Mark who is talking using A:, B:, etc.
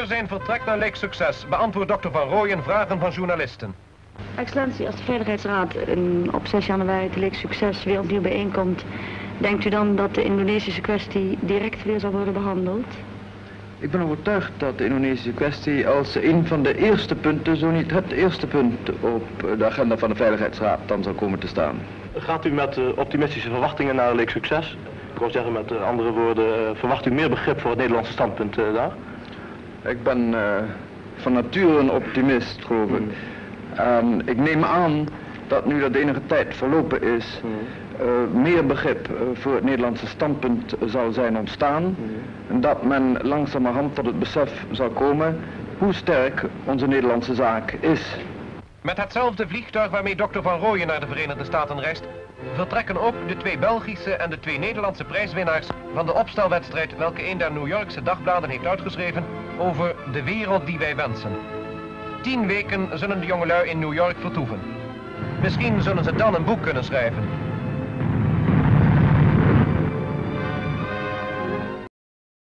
A: zijn vertrek naar Lake Success beantwoordt dokter Van Rooyen vragen van journalisten.
B: Excellentie, als de Veiligheidsraad op 6 januari te Lake Success weer opnieuw bijeenkomt, denkt u dan dat de Indonesische kwestie direct weer zal worden behandeld?
C: Ik ben overtuigd dat de Indonesische kwestie als een van de eerste punten, zo niet het eerste punt op de agenda van de Veiligheidsraad dan zal komen te staan.
D: Gaat u met optimistische verwachtingen naar Lake Success? Ik wil zeggen met andere woorden, verwacht u meer begrip voor het Nederlandse standpunt daar?
C: Ik ben van nature een optimist, geloof ik. Ik neem aan dat nu dat de enige tijd verlopen is, meer begrip voor het Nederlandse standpunt zal zijn ontstaan. En dat men langzamerhand tot het besef zal komen hoe sterk onze Nederlandse zaak is.
A: Met hetzelfde vliegtuig waarmee dokter Van Rooyen naar de Verenigde Staten reist, vertrekken ook de 2 Belgische en de 2 Nederlandse prijswinnaars van de opstelwedstrijd welke een der New Yorkse dagbladen heeft uitgeschreven over de wereld die wij wensen. 10 weken zullen de jongelui in New York vertoeven. Misschien zullen ze dan een boek kunnen schrijven.